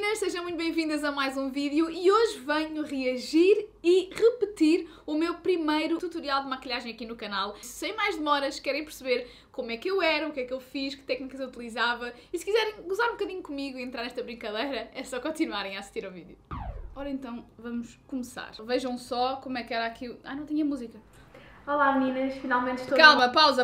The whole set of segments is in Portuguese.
meninas, sejam muito bem-vindas a mais um vídeo e hoje venho reagir e repetir o meu primeiro tutorial de maquilhagem aqui no canal. Sem mais demoras, se querem perceber como é que eu era, o que é que eu fiz, que técnicas eu utilizava e se quiserem gozar um bocadinho comigo e entrar nesta brincadeira, é só continuarem a assistir ao vídeo. Ora então, vamos começar. Vejam só como é que era aqui... Ah, não tinha música. Olá meninas, finalmente estou... Calma, pausa,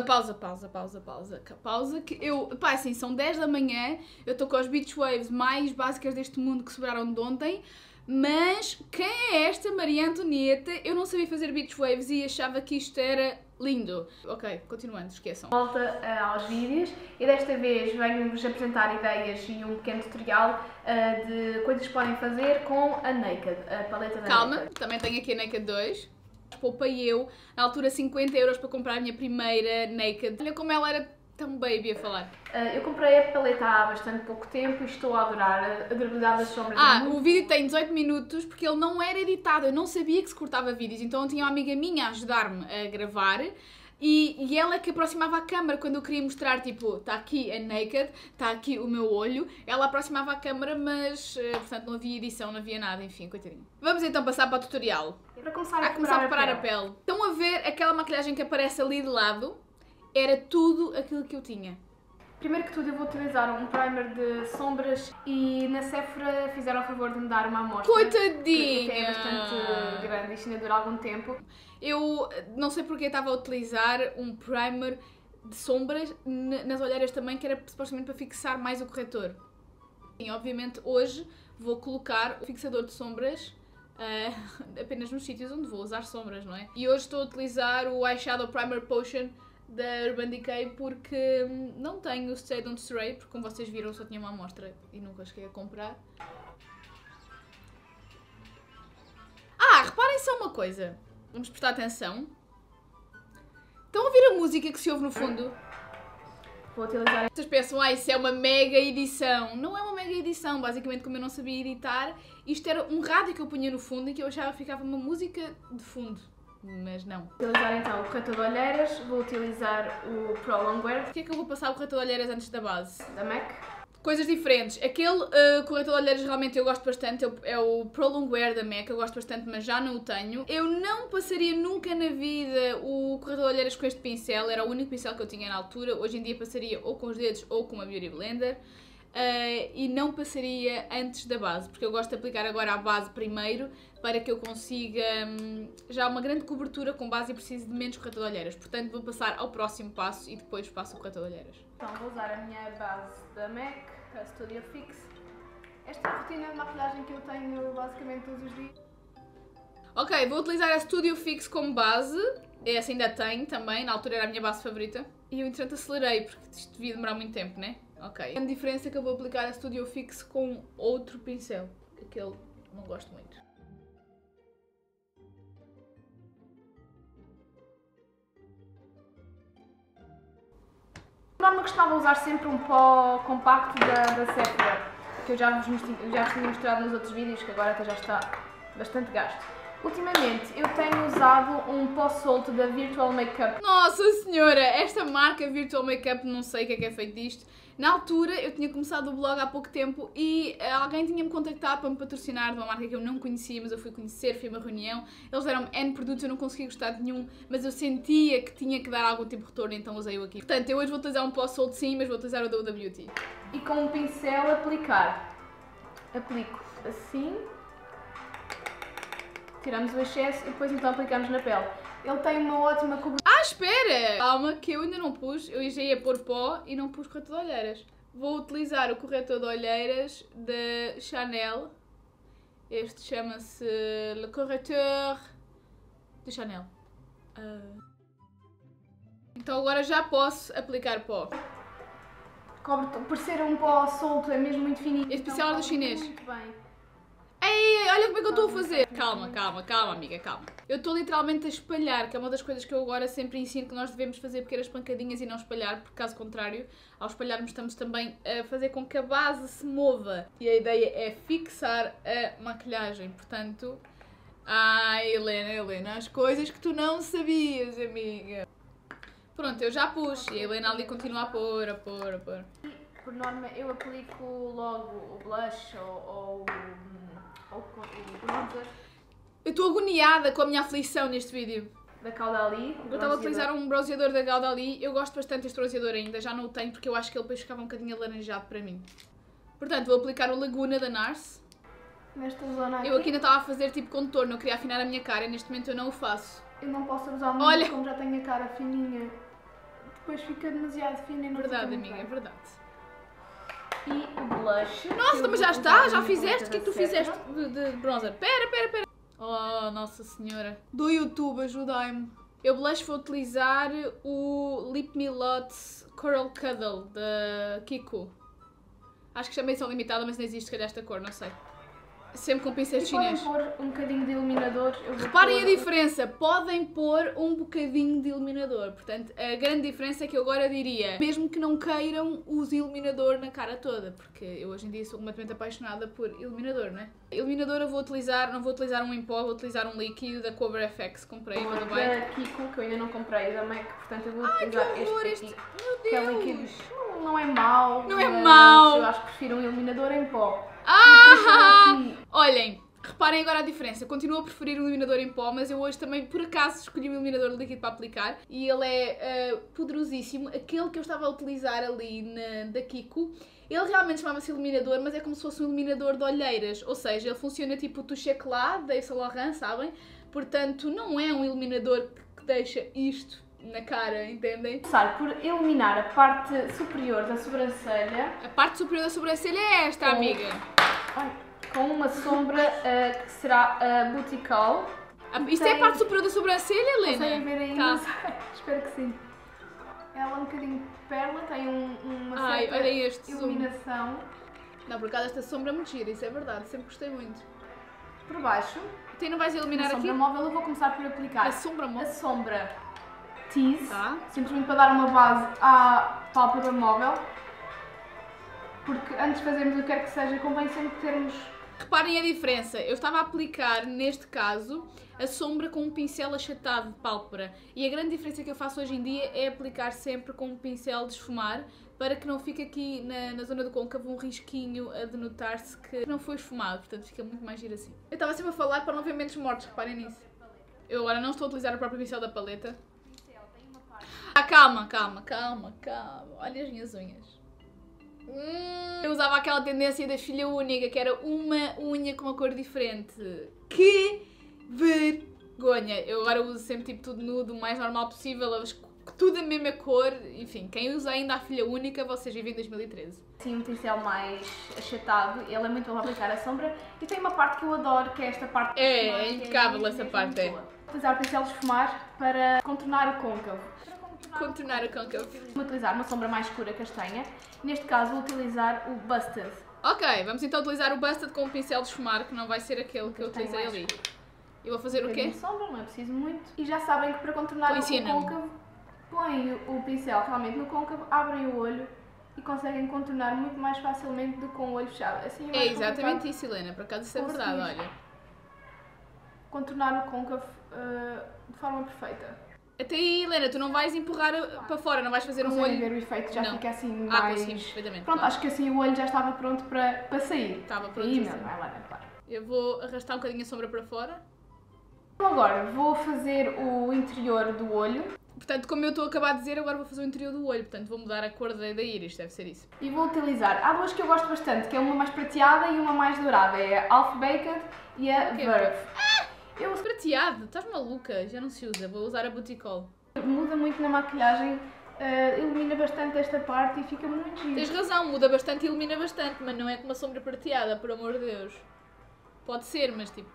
que eu... Pá, assim, são 10 da manhã, eu estou com as beach waves mais básicas deste mundo que sobraram de ontem, mas quem é esta Maria Antonieta? Eu não sabia fazer beach waves e achava que isto era lindo. Ok, continuando, esqueçam. Volta aos vídeos e desta vez venho-vos apresentar ideias e um pequeno tutorial de coisas que podem fazer com a Naked, a paleta da Calma, Naked. também tenho aqui a Naked 2. Poupei eu, na altura, 50 € para comprar a minha primeira Naked. Olha como ela era tão baby a falar. Eu comprei a paleta há bastante pouco tempo e estou a adorar a durabilidade das sombras. O vídeo tem 18 minutos porque ele não era editado, eu não sabia que se cortava vídeos, então eu tinha uma amiga minha a ajudar-me a gravar e ela é que aproximava a câmera quando eu queria mostrar, tipo, está aqui a Naked, está aqui o meu olho, ela aproximava a câmera, mas, portanto, não havia edição, não havia nada, enfim, coitadinho. Vamos então passar para o tutorial. Para começar a preparar a pele. Estão a ver aquela maquilhagem que aparece ali de lado? Era tudo aquilo que eu tinha. Primeiro que tudo eu vou utilizar um primer de sombras e na Sephora fizeram o favor de me dar uma amostra. Coitadinha! Que é bastante grande, isto ainda dura algum tempo. Eu não sei porque estava a utilizar um primer de sombras nas olheiras também, que era supostamente para fixar mais o corretor. E obviamente hoje vou colocar o fixador de sombras apenas nos sítios onde vou usar sombras, não é? E hoje estou a utilizar o Eyeshadow Primer Potion da Urban Decay porque não tenho o Stay Don't Stray, porque como vocês viram só tinha uma amostra e nunca cheguei a comprar. Reparem só uma coisa, vamos prestar atenção. Estão a ouvir a música que se ouve no fundo? Vou utilizar... Vocês pensam, isso é uma mega edição. Não é uma mega edição, basicamente como eu não sabia editar, isto era um rádio que eu punha no fundo e que eu achava que ficava uma música de fundo. Mas não. Vou utilizar então o corretor de olheiras, vou utilizar o Pro Longwear. Porquê é que eu vou passar o corretor de olheiras antes da base? Da MAC. Coisas diferentes. Aquele corretor de olheiras realmente eu gosto bastante, é o Pro Longwear da MAC, eu gosto bastante, mas já não o tenho. Eu não passaria nunca na vida o corretor de olheiras com este pincel, era o único pincel que eu tinha na altura. Hoje em dia passaria ou com os dedos ou com uma Beauty Blender. E não passaria antes da base, porque eu gosto de aplicar agora a base primeiro para que eu consiga já uma grande cobertura com base e preciso de menos corretor de olheiras. Portanto, vou passar ao próximo passo e depois passo o corretor de olheiras. Então, vou usar a minha base da MAC, a Studio Fix. Esta é a rotina de maquilhagem que eu tenho basicamente todos os dias. Ok, vou utilizar a Studio Fix como base. Essa ainda tenho também, na altura era a minha base favorita. E eu, entretanto, acelerei, porque isto devia demorar muito tempo, né? Ok. A diferença é que eu vou aplicar a Studio Fix com outro pincel. Aquele não gosto muito. Por norma costumava usar sempre um pó compacto da Sephora, que eu já vos tinha mostrado nos outros vídeos, que agora até já está bastante gasto. Ultimamente eu tenho usado um pó solto da Virtual Makeup. Nossa senhora, esta marca Virtual Makeup, não sei o que é feito disto. Na altura eu tinha começado o blog há pouco tempo e alguém tinha-me contactado para me patrocinar de uma marca que eu não conhecia, mas eu fui conhecer, fui a uma reunião. Eles deram-me N produtos, eu não consegui gostar de nenhum, mas eu sentia que tinha que dar algum tipo de retorno, então usei-o aqui. Portanto, eu hoje vou utilizar um pó solto sim, mas vou utilizar o da Huda Beauty. E com um pincel aplicar. Aplico assim. Tiramos o excesso e depois então aplicamos na pele. Ele tem uma ótima cobertura. Espera! Calma, que eu ainda não pus. Eu já ia pôr pó e não pus corretor de olheiras. Vou utilizar o corretor de olheiras da Chanel. Este chama-se Le Correcteur de Chanel. Então agora já posso aplicar pó. Por ser um pó solto é mesmo muito fininho. Este pincel é do chinês. Muito bem. Ei, olha como é que eu estou a fazer. Calma, amiga, calma. Eu estou literalmente a espalhar, que é uma das coisas que eu agora sempre ensino que nós devemos fazer pequenas pancadinhas e não espalhar, porque caso contrário, ao espalharmos estamos também a fazer com que a base se mova. E a ideia é fixar a maquilhagem, portanto... Helena, as coisas que tu não sabias, amiga. Pronto, eu já pus e a Helena ali continua a pôr. por norma, eu aplico logo o blush ou o bronzer. Eu estou agoniada com a minha aflição neste vídeo. Da Caudalie. Eu estava a utilizar um bronzeador da Caudalie. Eu gosto bastante deste bronzeador ainda, já não o tenho porque eu acho que ele depois ficava um bocadinho alaranjado para mim. Portanto, vou aplicar o Laguna da NARS. Nesta zona aqui. Eu aqui ainda estava a fazer tipo contorno, eu queria afinar a minha cara e neste momento eu não o faço. Eu não posso usar muito. Olha, como já tenho a cara fininha. Depois fica demasiado fina e não verdade, fica amiga, é muito verdade. bem. E o blush. Nossa, mas já está? Já fizeste? O que é que tu fizeste de bronzer? Pera. Oh, Nossa Senhora. Do YouTube, ajudai-me. Eu blush vou utilizar o Lip Me Lot Coral Cuddle da Kiko. Acho que chama edição limitada, mas não existe, se calhar, esta cor, não sei. Sempre com pincéis chinês. Podem pôr um bocadinho de iluminador. Reparem a diferença, podem pôr um bocadinho de iluminador. Portanto, a grande diferença é que eu agora diria, mesmo que não queiram, use iluminador na cara toda, porque eu hoje em dia sou completamente apaixonada por iluminador, não é? Iluminador eu vou utilizar, não vou utilizar um em pó, vou utilizar um líquido da Cover FX, comprei no Dubai. Da Kiko, que eu ainda não comprei, da MAC, portanto eu vou utilizar este aqui. Meu Que é Deus! líquido. Não é mau. Não é mas mau. Eu acho que prefiro um iluminador em pó. Olhem, reparem agora a diferença. Eu continuo a preferir o iluminador em pó, mas eu hoje também, por acaso, escolhi um iluminador líquido para aplicar. E ele é poderosíssimo. Aquele que eu estava a utilizar ali da Kiko, ele realmente chamava-se iluminador, mas é como se fosse um iluminador de olheiras. Ou seja, ele funciona tipo o Touche Éclat da Yves Saint Laurent, sabem? Portanto, não é um iluminador que deixa isto na cara, entendem? Começar por iluminar a parte superior da sobrancelha. A parte superior da sobrancelha é esta, amiga. Com uma sombra que será Boutical. Isto é a parte superior da sobrancelha, Helena? Conseguem ver aí? Tá. Não sei. Espero que sim. Ela é um bocadinho perla, tem uma certa olha este iluminação. Não, por acaso esta sombra é muito gira, isso é verdade, sempre gostei muito. Por baixo, Tu não vais iluminar a sombra aqui? móvel, eu vou começar por aplicar A sombra a móvel? sombra Tease, Tá. simplesmente para dar uma base à pálpebra móvel. Porque antes de fazermos o que quer que seja, convém sempre termos... Reparem a diferença, eu estava a aplicar, neste caso, a sombra com um pincel achatado de pálpebra. E a grande diferença que eu faço hoje em dia é aplicar sempre com um pincel de esfumar, para que não fique aqui na zona do côncavo um risquinho a denotar-se que não foi esfumado, portanto fica muito mais giro assim. Eu estava sempre a falar para não ver menos mortos, reparem nisso. Eu agora não estou a utilizar o próprio pincel da paleta. Calma. Olha as minhas unhas. Eu usava aquela tendência da filha única, que era uma unha com uma cor diferente. Que vergonha! Eu agora uso sempre tipo tudo nude, o mais normal possível, tudo a mesma cor. Enfim, quem usa ainda a filha única, vocês vivem em 2013. Sim, um pincel mais achatado, ele é muito bom para aplicar a sombra. E tem uma parte que eu adoro, que é esta parte de esfumar, É impecável essa mesmo parte, é. boa. Vou utilizar o pincel de esfumar para contornar o côncavo. Contornar o côncavo. Vou utilizar uma sombra mais escura castanha. Neste caso vou utilizar o Busted. Ok, vamos então utilizar o Busted com o pincel de esfumar, que não vai ser aquele que eu Tem utilizei mais ali. Eu vou fazer o quê? de sombra, não é preciso muito. E já sabem que para contornar o Ensina-me. côncavo, põem o pincel realmente no côncavo, abrem o olho e conseguem contornar muito mais facilmente do que com o olho fechado. Assim É mais exatamente complicado isso, Helena, por acaso isso é conseguir verdade, olha. contornar o côncavo de forma perfeita. Até aí, Helena, tu não vais empurrar para fora, não vais fazer um Conseguem olho... ver o efeito, já Não. fica assim Ah, mais... conseguimos perfeitamente. Pronto, claro. acho que assim o olho já estava pronto para sair. Estava pronto Aí para não, sair. vai lá, claro. Eu vou arrastar um bocadinho a sombra para fora. Então agora vou fazer o interior do olho Portanto, como eu estou a acabar de dizer, agora vou fazer o interior do olho. Portanto, vou mudar a cor da íris, deve ser isso. e vou utilizar... Há duas que eu gosto bastante, que é uma mais prateada e uma mais dourada. É a Half Baked e a Que é Verve. Eu prateado, estás maluca? Já não se usa, vou usar a Boutical. Muda muito na maquilhagem, ilumina bastante esta parte e fica muito giro. Tens razão, muda bastante e ilumina bastante, mas não é com uma sombra prateada, por amor de Deus. Pode ser, mas tipo...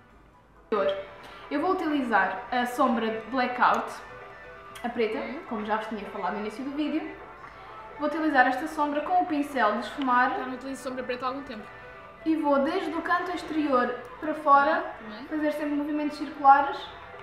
Eu vou utilizar a sombra de Blackout, a preta, como já vos tinha falado no início do vídeo. Vou utilizar esta sombra com o pincel de esfumar Já não utilizo sombra preta há algum tempo. e vou desde o canto exterior para fora Também. fazer sempre movimentos circulares.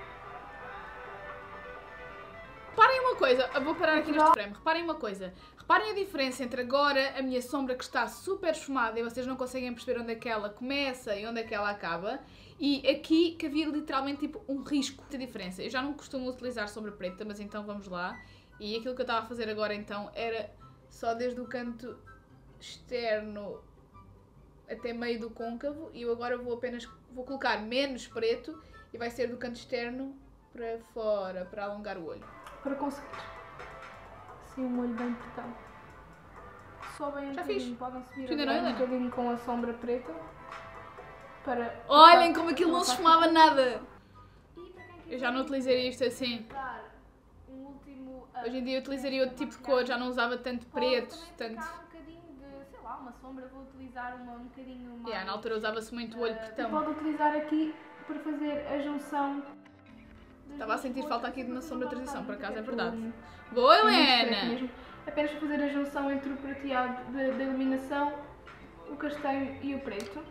Reparem uma coisa, eu vou parar aqui neste frame. Reparem uma coisa. Reparem a diferença entre agora a minha sombra que está super esfumada e vocês não conseguem perceber onde é que ela começa e onde é que ela acaba. E aqui que havia literalmente tipo um risco de diferença. Eu já não costumo utilizar sombra preta, mas então vamos lá. E aquilo que eu estava a fazer agora então era só desde o canto externo até meio do côncavo e eu agora vou colocar menos preto e vai ser do canto externo para fora, para alongar o olho. Para conseguir. Sim, um olho bem pretão. Só bem Já fiz. Podem subir Ainda não, um Helena? bocadinho com a sombra preta. Para Olhem como aquilo não se esfumava nada! Eu já não utilizaria isto assim. Um último, Hoje em dia eu utilizaria outro tipo de cor, já não usava tanto preto, também tanto... um bocadinho de, sei lá, uma sombra, vou utilizar um bocadinho mais... Na altura usava-se muito o olho pretão. Pode utilizar aqui para fazer a junção... Estava a sentir falta aqui de uma sombra de transição, por acaso é verdade. Boa, Helena! Apenas para fazer a junção entre o prateado da iluminação, o castanho e o preto.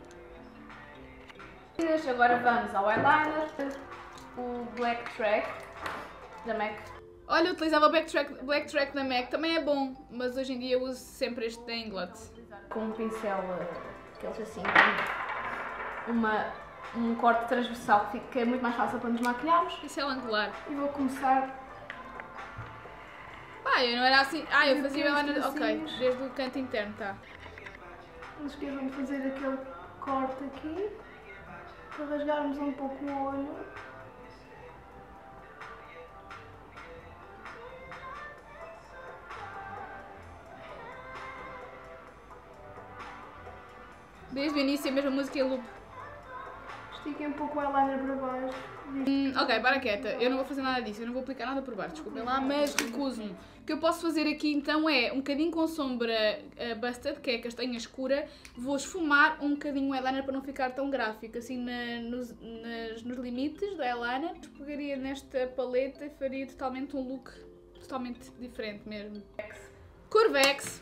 Agora vamos ao eyeliner, o Black Track da MAC. Olha, eu utilizava o Black Track da MAC, também é bom, mas hoje em dia eu uso sempre este da Inglot. Com um pincel, aqueles assim, um corte transversal que é muito mais fácil para nos maquilharmos. Pincel angular. E vou começar... Eu não era assim... eu fazia o eyeliner... Ok, desde o canto interno, tá. Não se esqueçam de fazer aquele corte aqui, para rasgarmos um pouco o olho. Desde o início a mesma música em loop. Estiquem um pouco o eyeliner para baixo. Ok, para quieta. Eu não vou fazer nada disso, eu não vou aplicar nada por baixo, desculpem lá, mas recuso-me. O que eu posso fazer aqui então é, um bocadinho com sombra Busted, que é castanha escura, vou esfumar um bocadinho o eyeliner para não ficar tão gráfico, assim nos limites do eyeliner. Pegaria nesta paleta e faria totalmente um look totalmente diferente mesmo. Curvex!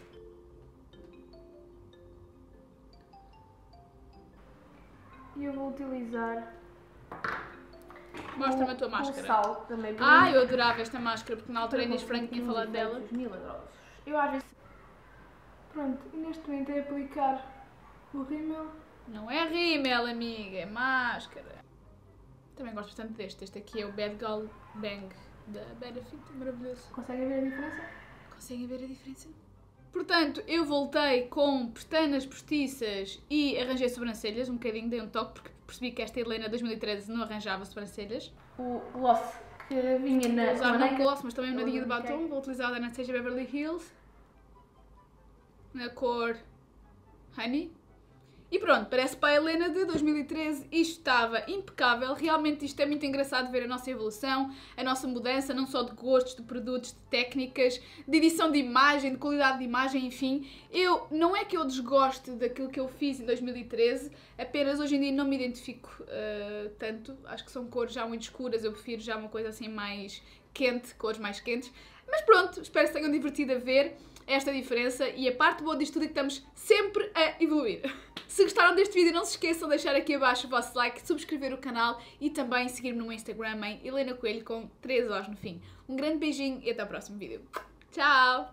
E eu vou utilizar... Mostra-me a tua o máscara. sal da Maybelline. Eu adorava esta máscara, porque na altura a Inês Franco tinha falado dela. Milagrosos. Eu às vezes... Pronto, e neste momento é aplicar o rímel. Não é rímel, amiga, é máscara. Também gosto bastante deste. Este aqui é o Bad Girl Bang da Benefit, maravilhoso. Conseguem ver a diferença? Conseguem ver a diferença? Portanto, eu voltei com pestanas postiças e arranjei sobrancelhas, um bocadinho, dei um toque, porque percebi que esta Helena 2013 não arranjava sobrancelhas. O gloss que vinha na... Vou usar na não gloss, mas também uma nadinha de batom. Ok. Vou utilizar da Anastasia Beverly Hills, na cor Honey. E pronto, parece para a Helena de 2013, isto estava impecável, realmente isto é muito engraçado ver a nossa evolução, a nossa mudança, não só de gostos, de produtos, de técnicas, de edição de imagem, de qualidade de imagem, enfim. Não é que eu desgoste daquilo que eu fiz em 2013, apenas hoje em dia não me identifico tanto, acho que são cores já muito escuras, eu prefiro já uma coisa assim mais quente, cores mais quentes. Mas pronto, espero que se tenham divertido a ver esta diferença e a parte boa disto tudo é que estamos sempre a evoluir. Se gostaram deste vídeo, não se esqueçam de deixar aqui abaixo o vosso like, subscrever o canal e também seguir-me no meu Instagram em Helena Coelho com 3 Os no fim. Um grande beijinho e até o próximo vídeo. Tchau!